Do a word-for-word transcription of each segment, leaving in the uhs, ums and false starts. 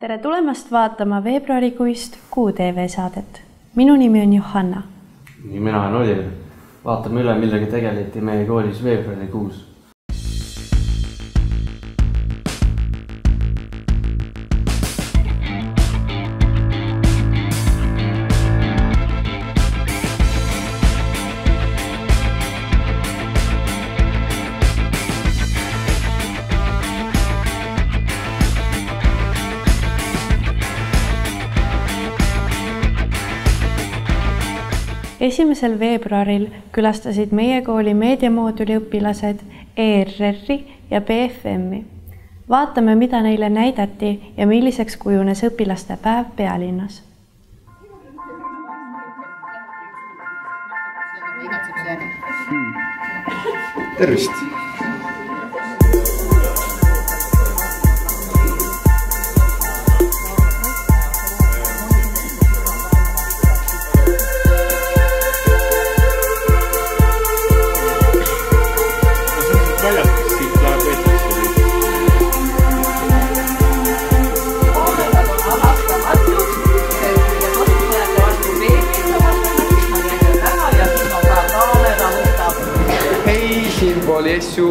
Tere tulemast vaatama veebruarikuist Kuu T V saadet. Minu nimi on Johanna. Nii mina olen Oliver. Vaatame üle, millega tegeleti meie koolis veebruarikuus. esimesel veebruaril külastasid meie kooli meediamooduli õpilased E R R-i ja B F M-i. Vaatame, mida neile näidati ja milliseks kujunes õpilaste päev pealinnas. Tervist! Oli Essu,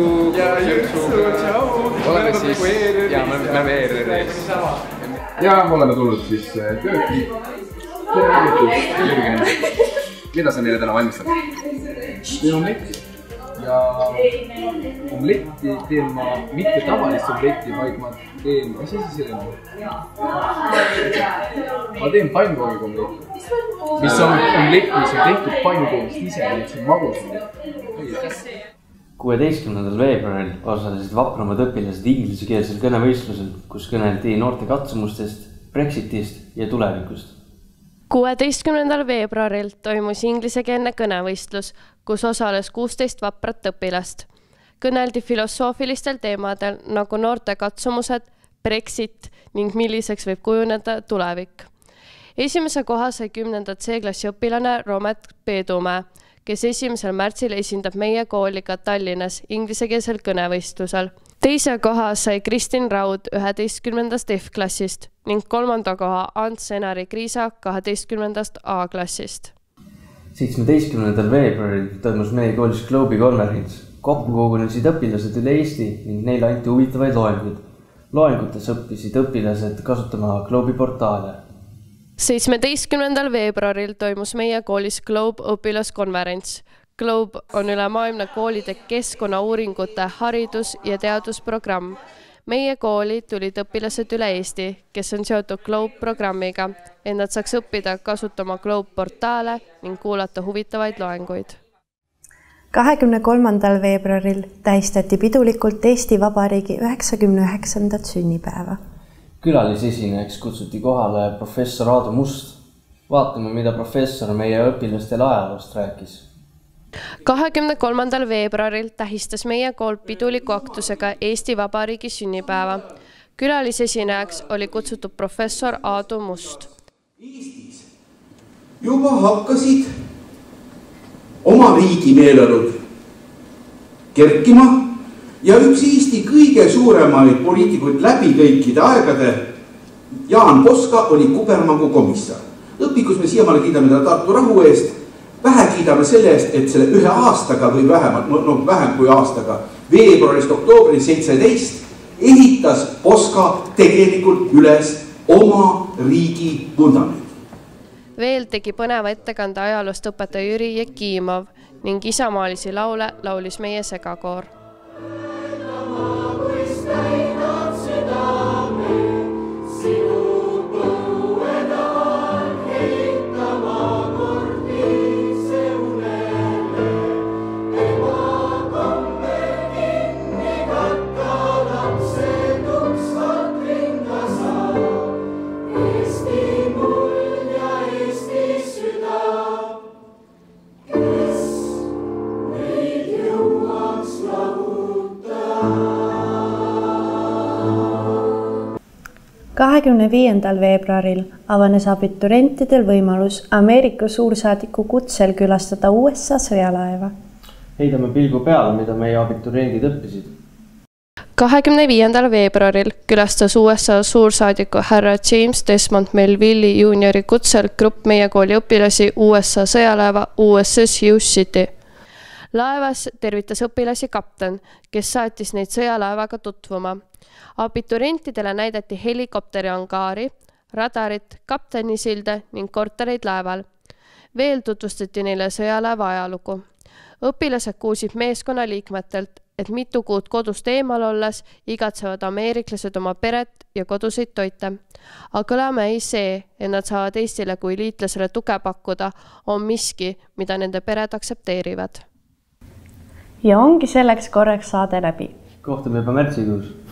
oleme siis, ja me oleme E R R-is. Ja oleme tulnud siis tööki. Mida sa neile täna valmistad? Teen omletti. Ja omletti teen ma mitte tavalist omletti, vaid ma teen, mis asi see on? Ma teen pannkoogiga omletti. Mis on omlett, mis on tehtud pannkoogist ise, et see on magus. kuueteistkümnendal veebruaril osalesid vapramad õpilased inglisekeelsel kõnevõistlusel, kus kõneldi noorte katsumustest, Brexitist ja tulevikust. kuueteistkümnendal veebruaril toimus inglisekeelne kõnevõistlus, kus osales kuusteist vaprat õpilast. Kõneldi filosoofilistel teemadel nagu noorte katsumused, Brexit ning milliseks võib kujuneda tulevik. Esimese koha sai kümnenda C-klassi õpilane Romet Peedumäe, kes esimesel märtsil esindab meie kooli ka Tallinnas inglisekeelsel kõnevõistlusel. Teise koha sai Kristin Raud üheteistkümnendast F-klassist ning kolmanda koha Ants Enari Kriisa kaheteistkümnendast A-klassist. seitsmeteistkümnendal veebruaril toimus meie koolis Globe'i konverents. Kokku kogunesid õpilased üle Eesti ning neile anti huvitavaid loenguid. Loengutes õppisid õpilased kasutama Globe'i portaale. seitsmeteistkümnendal veebruaril toimus meie koolis Globe õpilaskonverents. Globe on ülemaailmne koolide keskkonnauuringute haridus- ja teadusprogramm. Meie kooli tulid õpilased üle Eesti, kes on seotud Globe programmiga, et nad saaks õppida kasutama Globe portaale ning kuulata huvitavaid loenguid. kahekümne kolmandal veebruaril tähistati pidulikult Eesti Vabariigi üheksakümne üheksandat sünnipäeva. Külalisesinejaks kutsuti kohale professor Aadu Must. Vaatame, mida professor meie õpilastele ajaloost rääkis. kahekümne kolmandal veebruaril tähistas meie kool piduliku aktusega Eesti Vabariigi sünnipäeva. Külalisesinejaks oli kutsutud professor Aadu Must. Eestis juba hakkasid oma riigi meeleolud kerkima. Ja üks Eesti kõige suuremaid poliitikuid läbi kõikide aegade, Jaan Poska, oli kubermangu komissar. Õpikus me siiamaale kiidame ta Tartu rahu eest, vähe kiidame selle eest, et selle ühe aastaga või vähemalt, no vähem kui aastaga, veebruarist oktoobri seitseteist ehitas Poska tegelikult üles oma riigi vundament. Veel tegi põneva ettekande ajaloost õpetaja Jüri Jekimov ning isamaalisi laule laulis meie segakoor. kahekümne viiendal veebruaril avanes abiturientidel võimalus Ameerika suursaadiku kutsel külastada U S A sõjalaeva. Heidame pilgu peale, mida meie abituriendid õppisid. kahekümne viiendal veebruaril külastas U S A suursaadiku härra James Desmond Melville'i juuniori kutsel grupp meie kooli õpilasi U S A sõjalaeva U S S Sioux City. Laevas tervitas õpilasi kapten, kes saatis neid sõjalaevaga tutvuma. Abiturientidele näidati helikopteri angaari, radarit, kaptenisilde ning kortereid laeval. Veel tutvustati neile sõjalaeva ajalugu. Õpilased kuulsid meeskonna liikmetelt, et mitu kuud kodust eemal olles igatsevad ameeriklased oma peret ja koduseid toite. Aga kõlama ei see, et nad saavad Eestile kui liitlasele tuge pakkuda, on miski, mida nende pered aksepteerivad. Ja ongi selleks korraks saade läbi. Kohtume juba märtsikuus.